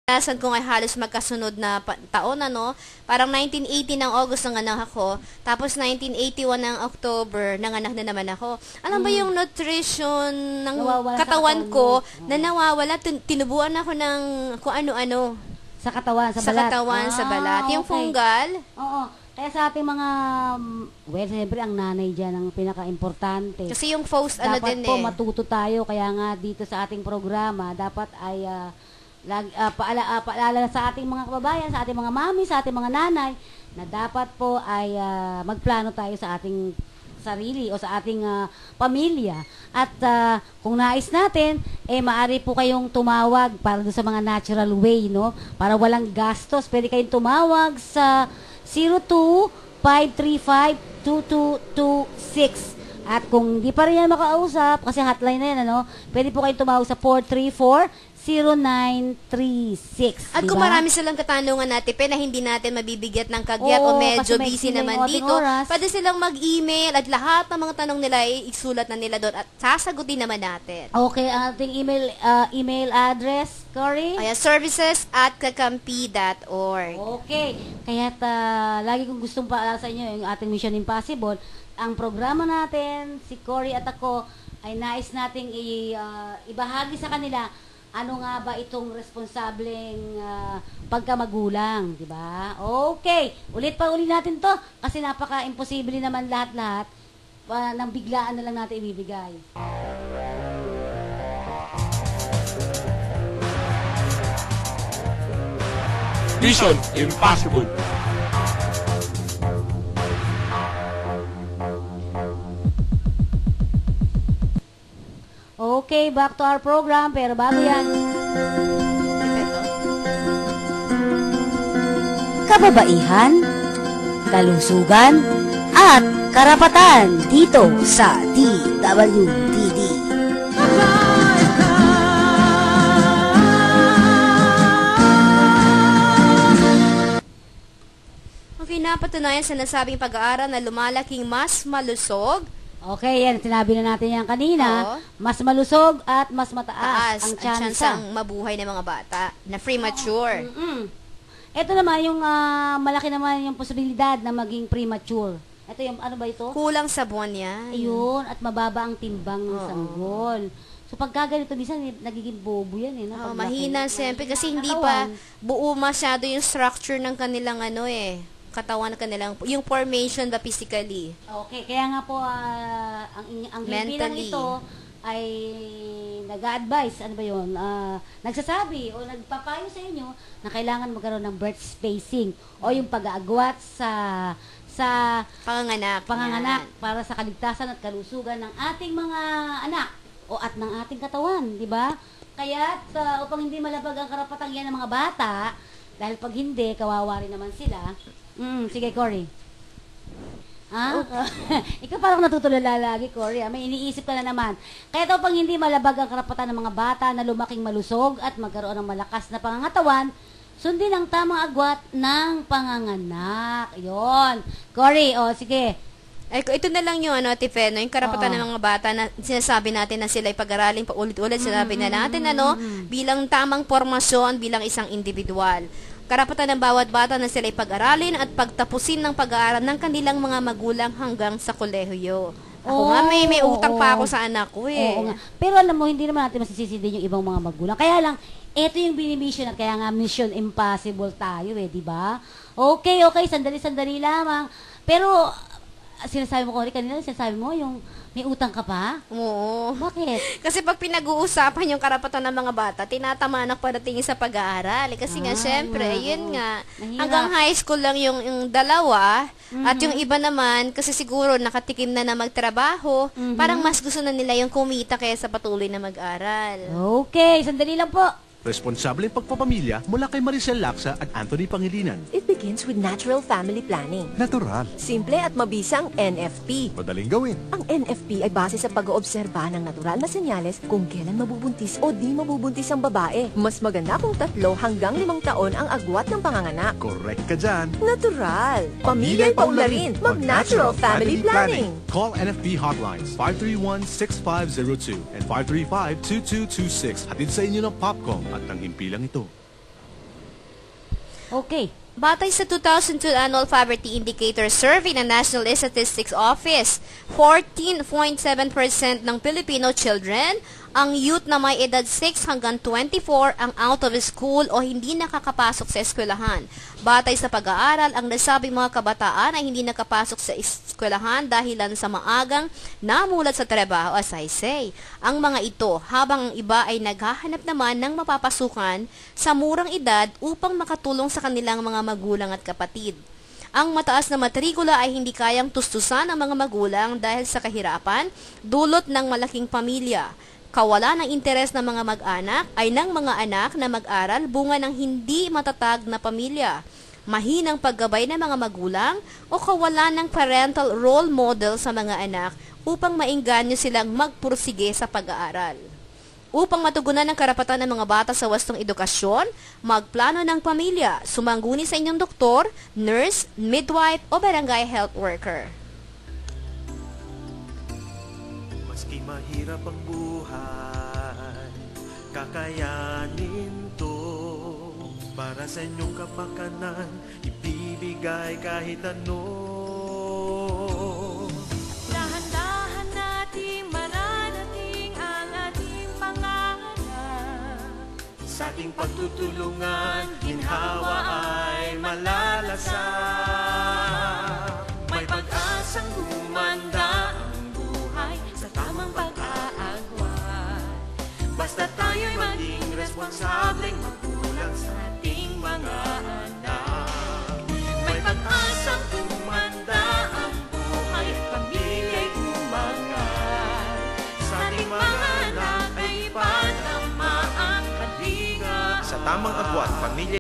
Naranasan ko nga halos magkasunod na taon, ano? Parang 1980 ng August nanganak ako, tapos 1981 ng October nanganak na naman ako. Alam ba yung nutrition ng Nawawala sa katawan katawan ko mo. na nawawala, tinubuan ako ng kung ano-ano Sa katawan, sa sa balat. katawan, sa balat. Yung okay. fungal, Oo. Kaya sa ating mga, well, siyempre ang nanay dyan ang pinaka-importante. kasi yung post ano Dapat din po eh. matuto tayo, kaya nga dito sa ating programa, dapat ay paalala sa ating mga kababayan, sa ating mga mami, sa ating mga nanay, na dapat po ay magplano tayo sa ating sarili o sa ating pamilya. At kung nais natin, maaari po kayong tumawag para doon sa mga natural way, no? Para walang gastos, pwede kayong tumawag sa 02-535-2226. At kung di pa rin yan makausap, kasi hotline na yan, ano? Pwede po kayong tumawag sa 434-0936. At kung diba? marami silang katanungan natin, na hindi natin mabibigyan ng kagyat o Oo, medyo kasi may busy explain naman yung ating dito, oras. pwede silang mag-email at lahat ng mga tanong nila ay isulat na nila doon at sasagutin naman natin. Okay, ang ating email address, Cory? Kaya services@kakampi.org. Okay. Kaya't lagi kong gustong paalala sa inyo yung ating Mission Impossible. Ang programa natin, si Cory at ako, ay nais nating ibahagi sa kanila ano nga ba itong responsableng pagkamagulang, di ba? Okay. Ulit natin to kasi napaka-imposible naman lahat-lahat nang biglaan na lang natin ibibigay. Mission Impossible. Okay, back to our program. Pero bago yan, Kababaihan, kalusugan, at karapatan dito sa DWTD. Okay, napatunayan sa nasabing pag-aaral na lumalaking mas malusog, okay, yan, sinabi na natin yan kanina, Oo. mas malusog at mas mataas taas ang ang tsansa. tsansang mabuhay ng mga bata na premature. Ito naman, yung malaki naman yung posibilidad na maging premature. Ito yung, ano ba ito? Kulang sa buwan yan. Ayun, at mababa ang timbang ng Oo. sanggol. So, pagka ganito, minsan nagiging bobo yan, eh. No? Oh, Pag mahina laki. siyempre kasi hindi Katawan. pa buo masyado yung structure ng kanilang katawan ng kanilang, yung formation ba physically. Okay, kaya nga po, ang himpilang Mentally. ito ay nag-a-advise, ano ba yun, nagsasabi o nagpapayo sa inyo na kailangan magkaroon ng birth spacing o yung pag-aagwat sa Panganganak. panganganak para sa kaligtasan at kalusugan ng ating mga anak o at ng ating katawan, di ba? Kaya upang hindi malabag ang karapatang yan ng mga bata, dahil pag hindi, kawawa rin naman sila. Sige, Cory. Ha? Ikaw parang natutulala lagi, Cory. May iniisip ka na naman. Kaya daw pang hindi malabag ang karapatan ng mga bata na lumaking malusog at magkaroon ng malakas na pangangatawan, sundin ang tamang agwat ng panganganak. Yon. Cory, sige. Ay, ito na lang yung Tifeno, yung karapatan Oo. ng mga bata na sinasabi natin na sila ay pag-aralin pa ulit-ulit. Sinabi na natin, bilang tamang formasyon, bilang isang individual. Karapatan ng bawat bata na sila ay pag-aralin at pagtapusin ng pag-aaral ng kanilang mga magulang hanggang sa kolehiyo. Ako nga, may utang pa ako sa anak ko eh. Oo nga. Pero alam mo, hindi naman natin masisisi din yung ibang mga magulang. Kaya lang, ito yung binimission at kaya nga Mission Impossible tayo di ba? Okay, sandali-sandali lamang. Pero, sinasabi mo, Cory, kanina sinasabi mo, yung may utang ka pa? Oo. Bakit? Kasi pag pinag-uusapan yung karapatan ng mga bata, tinatamaan ako padating sa pag-aaral. Kasi nga, syempre, yun nga, Mahirap. hanggang high school lang yung dalawa, at yung iba naman, kasi siguro nakatikim na magtrabaho, parang mas gusto na nila yung kumita kaysa patuloy na mag-aral. Okay, sandali lang po. Responsableng pagpapamilya mula kay Maricel Laksa at Anthony Pangilinan. It begins with natural family planning. Natural. Simple at mabisang NFP. Madaling gawin. Ang NFP ay base sa pag-oobserba ng natural na senyales kung kailan mabubuntis o di mabubuntis ang babae. Mas maganda kung 3 hanggang 5 taon ang agwat ng panganganak. Correct ka dyan. Natural. Pamilya'y paularin. Mag-natural family planning. Call NFP hotlines 531-6502 and 535-2226. Hatid sa inyo ng Popcom at ng himpilang ito. Okay. Batay sa 2002 Annual Poverty Indicator Survey ng National Statistics Office, 14.7% ng Filipino children, ang youth na may edad 6 hanggang 24 ang out of school o hindi nakakapasok sa eskwelahan. Batay sa pag-aaral, ang nasabing mga kabataan ay hindi nakapasok sa eskwelahan dahilan sa maagang namulat sa trabaho, as I say. Ang mga ito, habang ang iba ay naghahanap naman ng mapapasukan sa murang edad upang makatulong sa kanilang mga magulang at kapatid. Ang mataas na matrikula ay hindi kayang tustusan ng mga magulang dahil sa kahirapan, dulot ng malaking pamilya. Kawalan ng interes ng mga mag-anak ay ng mga anak na mag-aral bunga ng hindi matatag na pamilya, mahinang paggabay ng mga magulang o kawalan ng parental role model sa mga anak upang maengganyo silang magpursige sa pag-aaral. Upang matugunan ang karapatan ng mga bata sa wastong edukasyon, magplano ng pamilya, sumangguni sa inyong doktor, nurse, midwife o barangay health worker. Maski mahirap ang buhay, kakayanin to. Para sa inyong kapakanan, ibibigay kahit ano. Dahan-dahan nating mararating ang ating pangarap. Sa ating pagtutulungan, ginhawa ay malalasap. May pag-asang gumanda ang buhay sa tamang pag-aagwan. Basta tayo'y maging responsableng magulang sa ating mga anak. May pag-asang gumanda ang buhay at pamilya'y umangat. Sa ating mga anak ay ipanama ang kalinga. Sa tamang agwat, pamilya